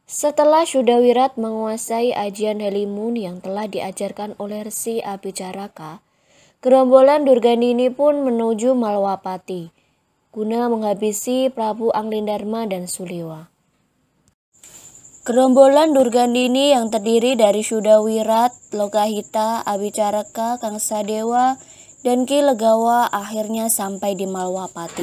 Setelah Sudawirat menguasai ajian Halimun yang telah diajarkan oleh Resi Abicaraka, gerombolan Durgandini pun menuju Malwapati guna menghabisi Prabu Anglindharma dan Suliwa. Gerombolan Durgandini yang terdiri dari Sudawirat, Lokahita, Abicaraka, Kangsadewa, dan Ki Legawa akhirnya sampai di Malwapati.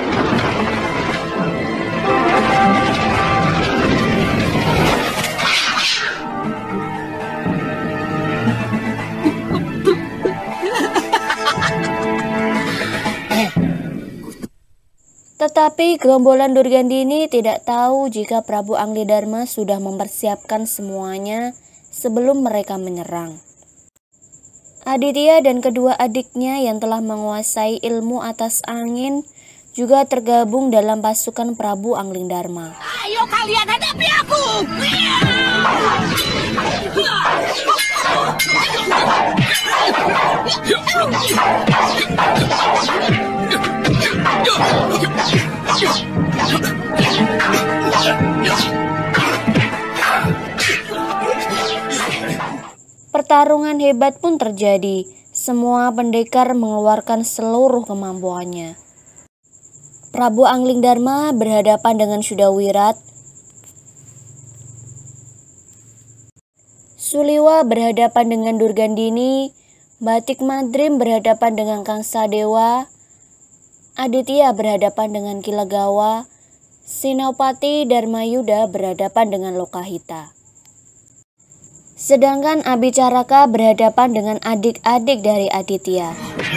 Tetapi gerombolan Durgandini tidak tahu jika Prabu Anglindharma sudah mempersiapkan semuanya sebelum mereka menyerang. Aditya dan kedua adiknya yang telah menguasai ilmu atas angin juga tergabung dalam pasukan Prabu Anglindharma. Ayo kalian hadapi aku! Pertarungan hebat pun terjadi. Semua pendekar mengeluarkan seluruh kemampuannya. Prabu Anglindharma berhadapan dengan Sudawirat. Suliwa berhadapan dengan Durgandini. Batik Madrim berhadapan dengan Kangsadewa. Aditya berhadapan dengan Ki Legawa. Senopati Dharmayuda berhadapan dengan Lokahita. Sedangkan Abicaraka berhadapan dengan adik-adik dari Aditya.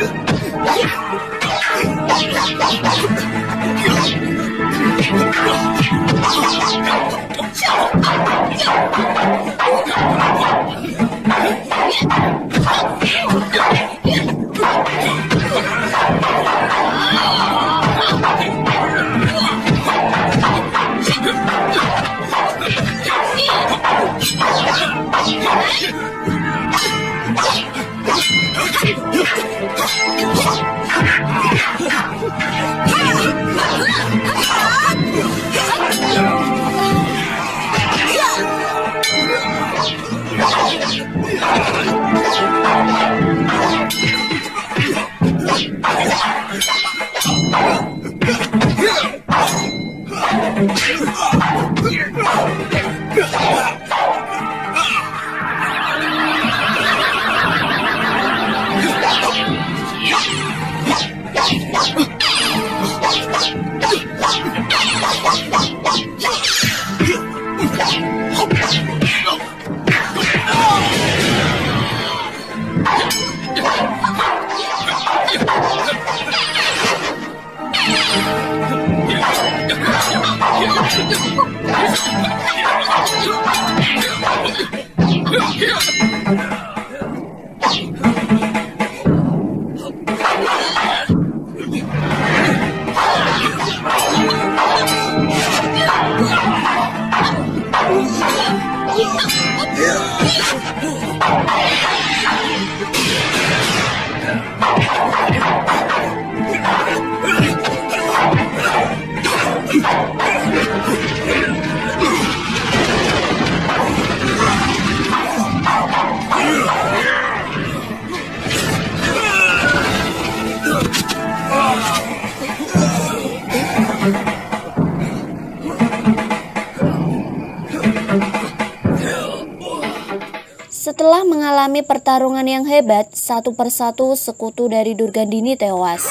Setelah mengalami pertarungan yang hebat, satu persatu sekutu dari Durgandini tewas.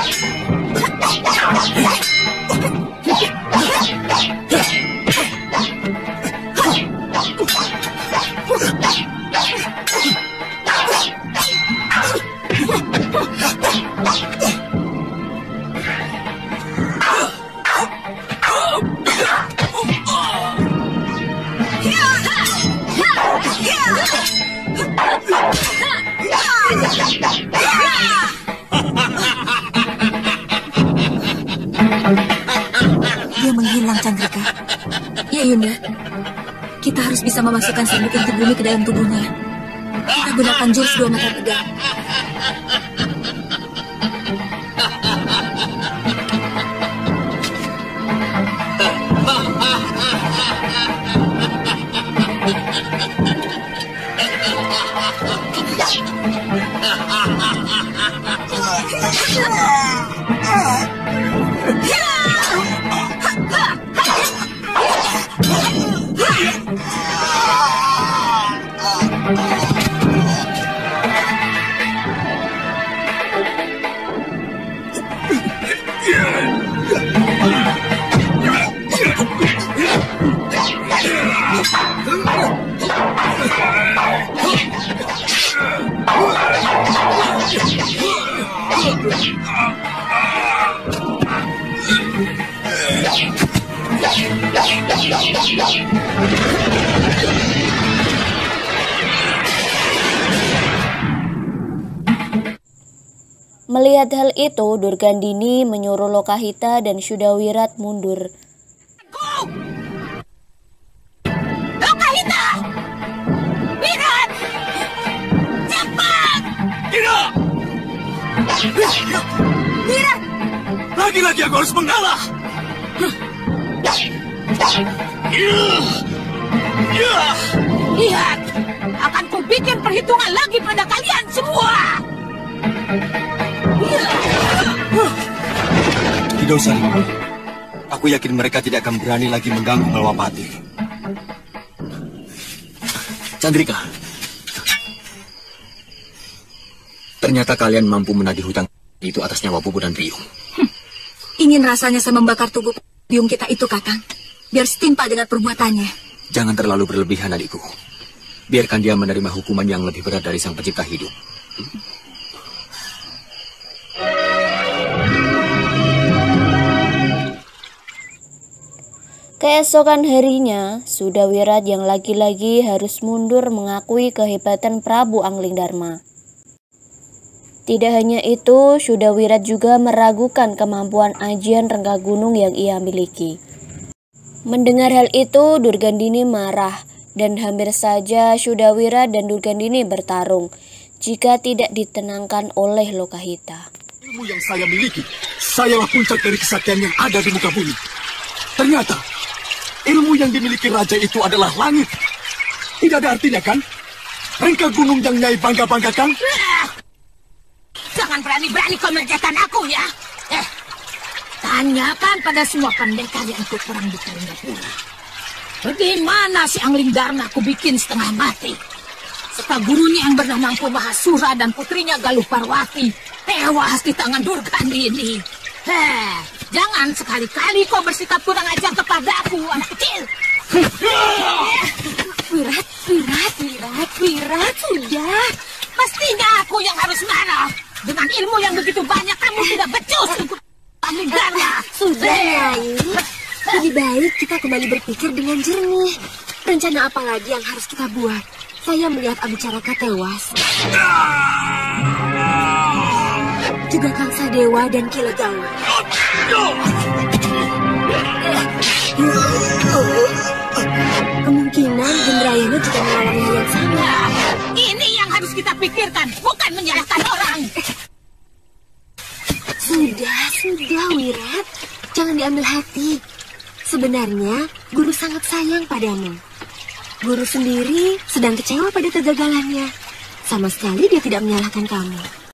Dia menghilang, Chandrika. Ya, Yunda. Kita harus bisa memasukkan sabuk inti bumi ke dalam tubuhnya. Kita gunakan jurus 2 mata pedang. Melihat hal itu, Durgandini menyuruh Lokahita dan Sudawirat mundur. Lokahita! Wirat! Cepat! Tidak! Wirat! Lagi-lagi aku harus mengalah. Lihat! Akan kubikin perhitungan lagi pada kalian semua! Tidak usah, Lima. Aku yakin mereka tidak akan berani lagi mengganggu Malwapati. Chandrika, ternyata kalian mampu menagih hutang itu atas nyawa Bubu dan Biung. Ingin rasanya saya membakar tubuh biung kita itu, Kakang. Biar setimpal dengan perbuatannya. Jangan terlalu berlebihan, adikku. Biarkan dia menerima hukuman yang lebih berat dari Sang Pencipta hidup. Keesokan harinya, Sudawirat yang lagi-lagi harus mundur mengakui kehebatan Prabu Anglingdarma. Tidak hanya itu, Sudawirat juga meragukan kemampuan ajian Rengga Gunung yang ia miliki. Mendengar hal itu, Durgandini marah dan hampir saja Sudawirat dan Durgandini bertarung jika tidak ditenangkan oleh Lokahita. Ilmu yang saya miliki, sayalah puncak dari kesaktian yang ada di muka bumi. Ternyata, ilmu yang dimiliki raja itu adalah langit. Tidak ada artinya, kan? Rengga Gunung yang Nyai bangga-banggakan. Jangan berani-berani kau mengerjakan aku ya. Tanyakan pada semua pendekar yang ikut perang di Kalinggapura. Bagaimana si Anglingdarma aku bikin setengah mati? Serta gurunya yang bernama Empu Mahasura dan putrinya Galuh Parwati tewas di tangan Durgandini. Jangan sekali-kali kau bersikap kurang ajar kepadaku, anak kecil. Wirat, sudah. Mestinya aku yang harus marah. Dengan ilmu yang begitu banyak, kamu tidak becus untuk Anglingdarma. Sudah, Nyai. Lebih baik kita kembali berpikir dengan jernih. Rencana apa lagi yang harus kita buat? Saya melihat Abicaraka tewas. Juga Kang Sadewa dan Kilegawa. Kemungkinan Gendrayana juga mengalami hal yang sama. Ini yang harus kita pikirkan, bukan menyalahkan orang. Sudah, Wirat. Jangan diambil hati. Sebenarnya, Guru sangat sayang padamu. Guru sendiri sedang kecewa pada kegagalannya. Sama sekali dia tidak menyalahkan kamu.